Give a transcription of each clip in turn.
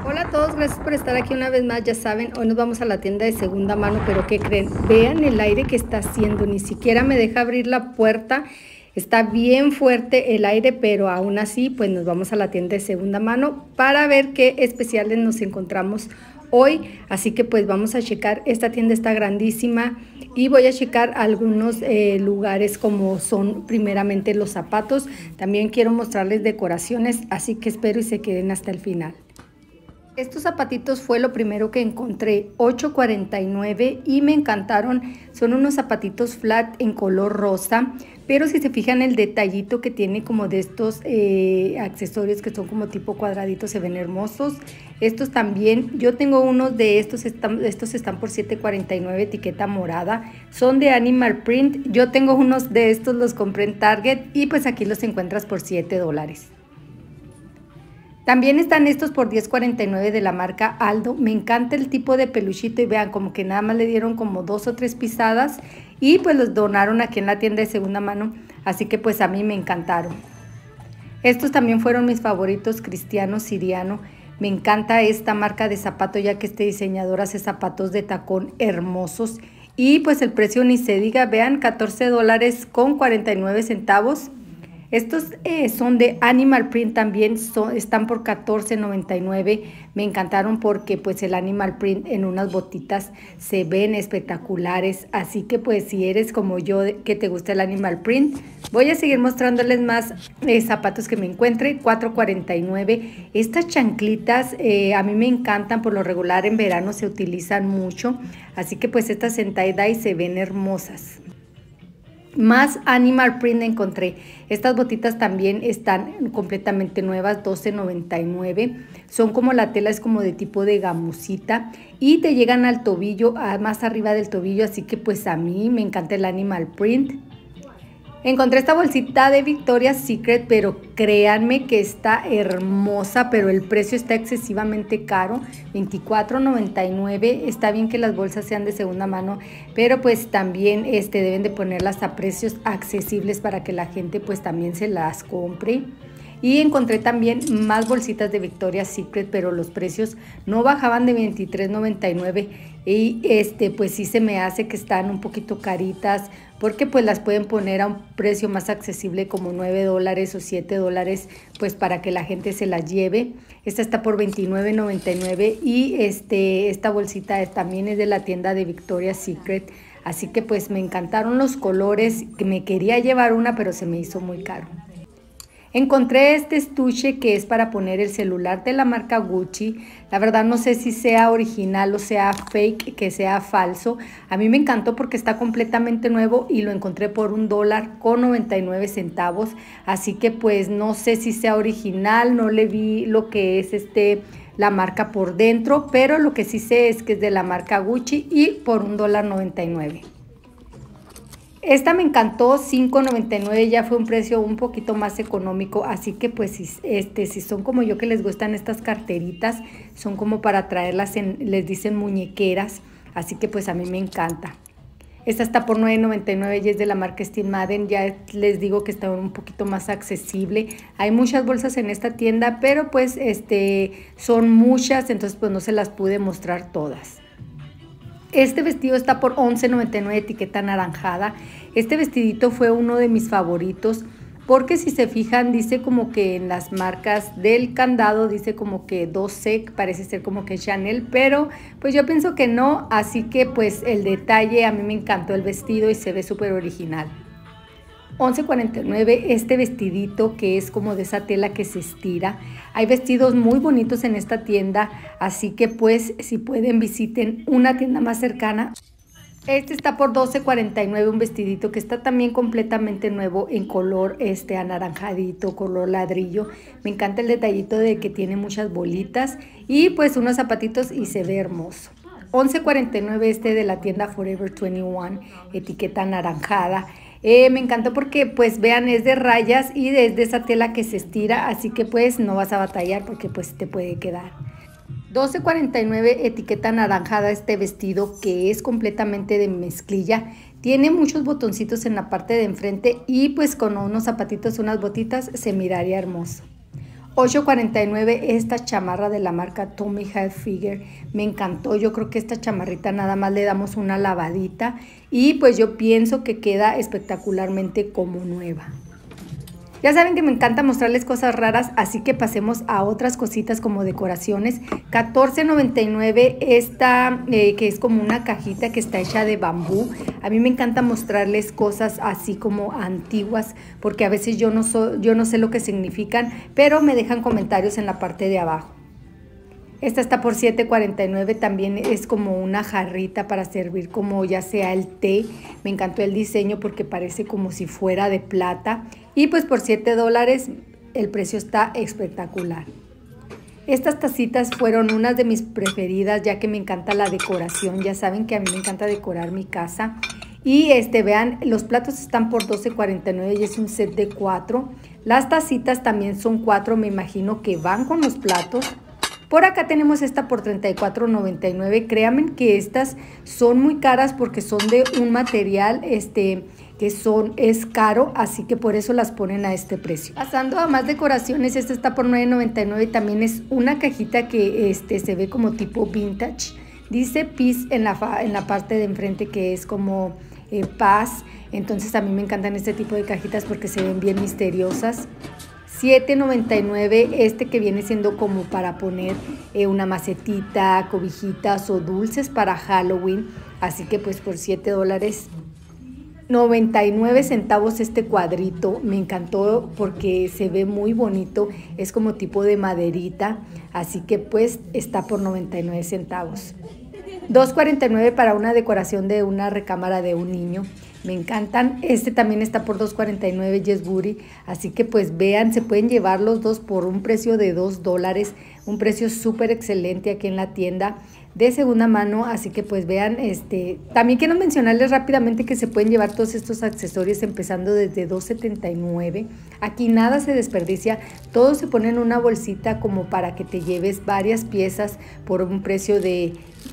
Hola a todos, gracias por estar aquí una vez más. Ya saben, hoy nos vamos a la tienda de segunda mano, pero ¿qué creen? Vean el aire que está haciendo, ni siquiera me deja abrir la puerta. Está bien fuerte el aire, pero aún así, pues nos vamos a la tienda de segunda mano para ver qué especiales nos encontramos hoy. Así que pues vamos a checar, esta tienda está grandísima y voy a checar algunos lugares como son primeramente los zapatos. También quiero mostrarles decoraciones, así que espero y se queden hasta el final. Estos zapatitos fue lo primero que encontré, $8.49 y me encantaron. Son unos zapatitos flat en color rosa, pero si se fijan el detallito que tiene como de estos accesorios que son como tipo cuadraditos, se ven hermosos. Estos también, yo tengo unos de estos están por $7.49, etiqueta morada. Son de Animal Print, yo tengo unos de estos, los compré en Target y pues aquí los encuentras por $7. También están estos por $10.49 de la marca Aldo. Me encanta el tipo de peluchito y vean como que nada más le dieron como 2 o 3 pisadas y pues los donaron aquí en la tienda de segunda mano, así que pues a mí me encantaron. Estos también fueron mis favoritos, Cristiano Siriano. Me encanta esta marca de zapato ya que este diseñador hace zapatos de tacón hermosos y pues el precio ni se diga, vean, $14.49. Estos son de Animal Print también, están por $14.99. Me encantaron porque pues el Animal Print en unas botitas se ven espectaculares. Así que pues si eres como yo que te gusta el Animal Print, voy a seguir mostrándoles más zapatos que me encuentre. $4.49. Estas chanclitas a mí me encantan, por lo regular en verano se utilizan mucho. Así que pues estas en tie-dye se ven hermosas. Más Animal Print encontré. Estas botitas también están completamente nuevas, $12.99. Son como la tela es como de tipo de gamusita y te llegan al tobillo, más arriba del tobillo, así que pues a mí me encanta el Animal Print. Encontré esta bolsita de Victoria's Secret, pero créanme que está hermosa, pero el precio está excesivamente caro, $24.99. Está bien que las bolsas sean de segunda mano, pero pues también deben de ponerlas a precios accesibles para que la gente pues también se las compre. Y encontré también más bolsitas de Victoria's Secret, pero los precios no bajaban de $23.99 y pues sí se me hace que están un poquito caritas, porque pues las pueden poner a un precio más accesible como $9 o $7, pues para que la gente se las lleve. Esta está por $29.99 y esta bolsita también es de la tienda de Victoria's Secret, así que pues me encantaron los colores, que me quería llevar una pero se me hizo muy caro. Encontré este estuche que es para poner el celular de la marca Gucci. La verdad no sé si sea original o sea fake, que sea falso. A mí me encantó porque está completamente nuevo y lo encontré por $1.99. Así que pues no sé si sea original, no le vi lo que es la marca por dentro, pero lo que sí sé es que es de la marca Gucci y por $1.99. Esta me encantó, $5.99, ya fue un precio un poquito más económico, así que pues si son como yo que les gustan estas carteritas, son como para traerlas les dicen muñequeras, así que pues a mí me encanta. Esta está por $9.99 y es de la marca Steve Madden, ya les digo que está un poquito más accesible. Hay muchas bolsas en esta tienda, pero pues son muchas, entonces pues no se las pude mostrar todas. Este vestido está por $11.99, etiqueta anaranjada. Este vestidito fue uno de mis favoritos porque si se fijan dice como que en las marcas del candado dice como que 12, parece ser como que Chanel, pero pues yo pienso que no, así que pues el detalle, a mí me encantó el vestido y se ve súper original. $11.49 este vestidito que es como de esa tela que se estira. Hay vestidos muy bonitos en esta tienda, así que pues si pueden visiten una tienda más cercana. Este está por $12.49, un vestidito que está también completamente nuevo en color anaranjadito, color ladrillo. Me encanta el detallito de que tiene muchas bolitas y pues unos zapatitos y se ve hermoso. $11.49 de la tienda Forever 21, etiqueta anaranjada. Me encantó porque pues vean es de rayas y es de esa tela que se estira, así que pues no vas a batallar porque pues te puede quedar. $12.49, etiqueta anaranjada este vestido que es completamente de mezclilla. Tiene muchos botoncitos en la parte de enfrente y pues con unos zapatitos, unas botitas se miraría hermoso. 8.49 esta chamarra de la marca Tommy Hilfiger, me encantó. Yo creo que esta chamarrita nada más le damos una lavadita y pues yo pienso que queda espectacularmente como nueva. Ya saben que me encanta mostrarles cosas raras, así que pasemos a otras cositas como decoraciones. 14.99 esta que es como una cajita que está hecha de bambú. A mí me encanta mostrarles cosas así como antiguas, porque a veces yo no sé lo que significan, pero me dejan comentarios en la parte de abajo. Esta está por $7.49, también es como una jarrita para servir como ya sea el té. Me encantó el diseño porque parece como si fuera de plata. Y pues por $7 el precio está espectacular. Estas tacitas fueron unas de mis preferidas ya que me encanta la decoración. Ya saben que a mí me encanta decorar mi casa. Y vean, los platos están por $12.49 y es un set de 4. Las tacitas también son 4, me imagino que van con los platos. Por acá tenemos esta por $34.99. Créanme que estas son muy caras porque son de un material que es caro, así que por eso las ponen a este precio. Pasando a más decoraciones, esta está por $9.99 y también es una cajita que se ve como tipo vintage. Dice Peace en la parte de enfrente, que es como paz. Entonces a mí me encantan este tipo de cajitas porque se ven bien misteriosas. $7.99 que viene siendo como para poner una macetita, cobijitas o dulces para Halloween. Así que pues por $7.99 este cuadrito. Me encantó porque se ve muy bonito. Es como tipo de maderita. Así que pues está por 99 centavos. $2.49 para una decoración de una recámara de un niño. Me encantan. Este también está por $2.49, Yes Booty. Así que pues vean, se pueden llevar los dos por un precio de $2. Un precio súper excelente aquí en la tienda de segunda mano. Así que pues vean, también quiero mencionarles rápidamente que se pueden llevar todos estos accesorios empezando desde $2.79. Aquí nada se desperdicia. Todo se pone en una bolsita como para que te lleves varias piezas por un precio de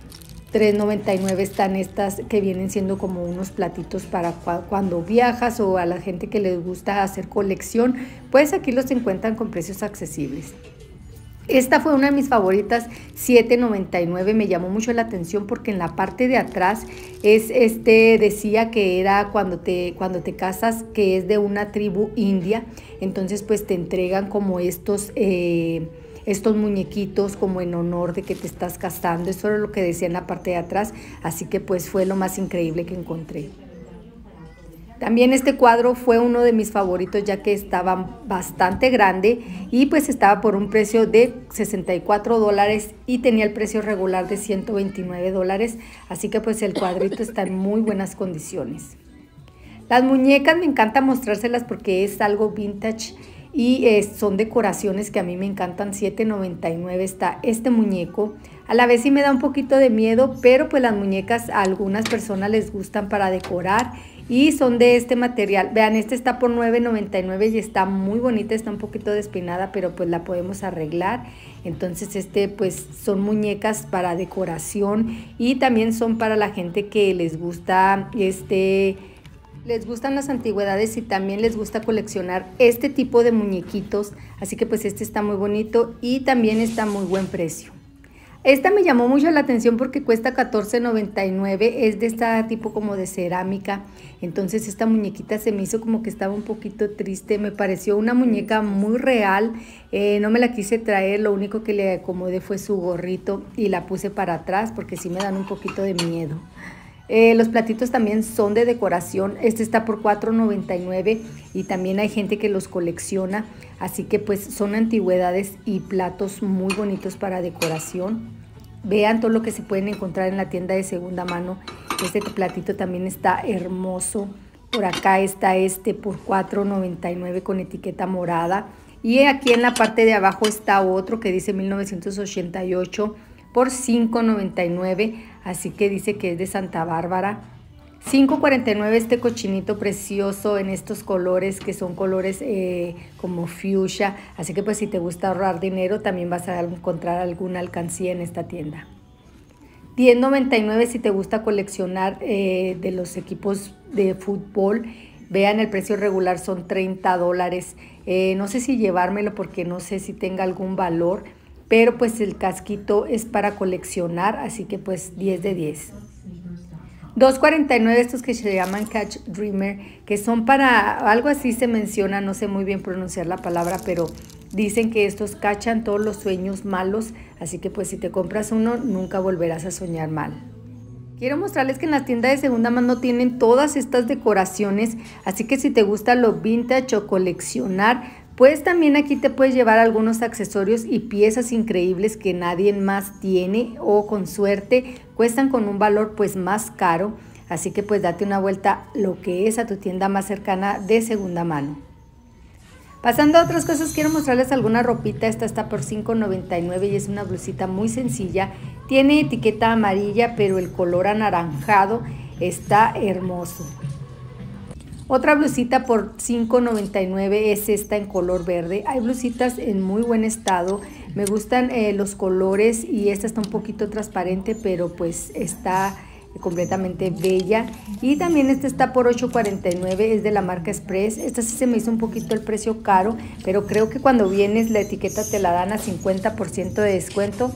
$3.99. Están estas que vienen siendo como unos platitos para cuando viajas o a la gente que les gusta hacer colección, pues aquí los encuentran con precios accesibles. Esta fue una de mis favoritas, $7.99, me llamó mucho la atención porque en la parte de atrás decía que era cuando te casas, que es de una tribu india, entonces pues te entregan como estos muñequitos como en honor de que te estás casando. Eso era lo que decía en la parte de atrás, así que pues fue lo más increíble que encontré. También este cuadro fue uno de mis favoritos ya que estaba bastante grande y pues estaba por un precio de $64 y tenía el precio regular de $129, así que pues el cuadrito está en muy buenas condiciones. Las muñecas me encanta mostrárselas porque es algo vintage y son decoraciones que a mí me encantan. $7.99 está este muñeco. A la vez sí me da un poquito de miedo, pero pues las muñecas a algunas personas les gustan para decorar y son de este material. Vean, está por $9.99 y está muy bonita, está un poquito despeinada, pero pues la podemos arreglar. Entonces pues son muñecas para decoración y también son para la gente que les gusta les gustan las antigüedades y también les gusta coleccionar este tipo de muñequitos, así que pues está muy bonito y también está a muy buen precio. Esta me llamó mucho la atención porque cuesta $14.99, es de esta tipo como de cerámica, entonces esta muñequita se me hizo como que estaba un poquito triste, me pareció una muñeca muy real, no me la quise traer, lo único que le acomodé fue su gorrito y la puse para atrás porque sí me dan un poquito de miedo. Los platitos también son de decoración, este está por $4.99 y también hay gente que los colecciona, así que pues son antigüedades y platos muy bonitos para decoración. Vean todo lo que se pueden encontrar en la tienda de segunda mano. Este platito también está hermoso. Por acá está por $4.99 con etiqueta morada. Y aquí en la parte de abajo está otro que dice 1988 por $5.99, así que dice que es de Santa Bárbara. $5.49 este cochinito precioso en estos colores que son colores como fuchsia, así que pues si te gusta ahorrar dinero también vas a encontrar alguna alcancía en esta tienda. $10.99 si te gusta coleccionar de los equipos de fútbol. Vean, el precio regular son $30. No sé si llevármelo porque no sé si tenga algún valor, pero pues el casquito es para coleccionar, así que pues 10 de 10. $2.49 estos que se llaman Catch Dreamer, que son para, algo así se menciona, no sé muy bien pronunciar la palabra, pero dicen que estos cachan todos los sueños malos, así que pues si te compras uno, nunca volverás a soñar mal. Quiero mostrarles que en las tiendas de segunda mano tienen todas estas decoraciones, así que si te gusta lo vintage o coleccionar, pues también aquí te puedes llevar algunos accesorios y piezas increíbles que nadie más tiene o con suerte cuestan con un valor pues más caro. Así que pues date una vuelta lo que es a tu tienda más cercana de segunda mano. Pasando a otras cosas, quiero mostrarles alguna ropita. Esta está por $5.99 y es una blusita muy sencilla. Tiene etiqueta amarilla, pero el color anaranjado está hermoso. Otra blusita por $5.99 es esta en color verde. Hay blusitas en muy buen estado. Me gustan los colores y esta está un poquito transparente, pero pues está completamente bella. Y también esta está por $8.49, es de la marca Express. Esta sí se me hizo un poquito el precio caro, pero creo que cuando vienes la etiqueta te la dan a 50% de descuento.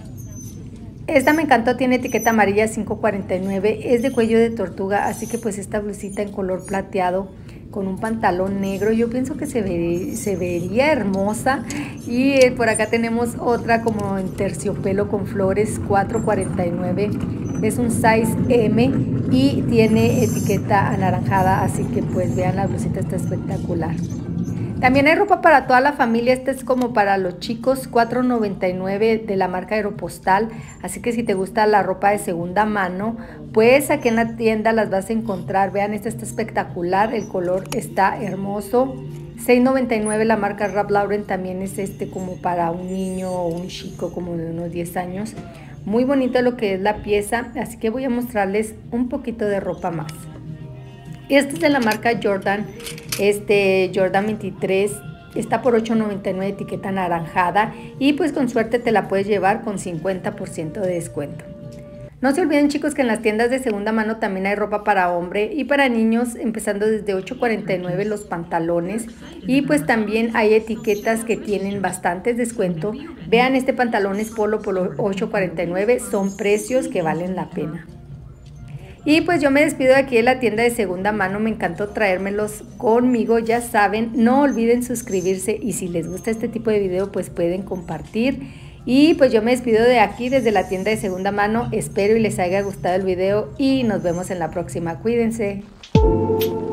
Esta me encantó, tiene etiqueta amarilla, $5.49, es de cuello de tortuga, así que pues esta blusita en color plateado con un pantalón negro, yo pienso que se vería hermosa. Y por acá tenemos otra como en terciopelo con flores, $4.49, es un size M y tiene etiqueta anaranjada, así que pues vean, la blusita está espectacular. También hay ropa para toda la familia, esta es como para los chicos, $4.99 de la marca Aeropostal, así que si te gusta la ropa de segunda mano, pues aquí en la tienda las vas a encontrar. Vean, esta está espectacular, el color está hermoso. $6.99 la marca Ralph Lauren, también es como para un niño o un chico como de unos 10 años. Muy bonito lo que es la pieza, así que voy a mostrarles un poquito de ropa más. Este es de la marca Jordan, Jordan 23, está por $8.99, etiqueta anaranjada y pues con suerte te la puedes llevar con 50% de descuento. No se olviden, chicos, que en las tiendas de segunda mano también hay ropa para hombre y para niños, empezando desde $8.49 los pantalones, y pues también hay etiquetas que tienen bastantes descuento. Vean, este pantalón es polo por $8.49, son precios que valen la pena. Y pues yo me despido de aquí de la tienda de segunda mano, me encantó traérmelos conmigo, ya saben, no olviden suscribirse y si les gusta este tipo de video pues pueden compartir. Y pues yo me despido de aquí desde la tienda de segunda mano, espero y les haya gustado el video y nos vemos en la próxima, cuídense.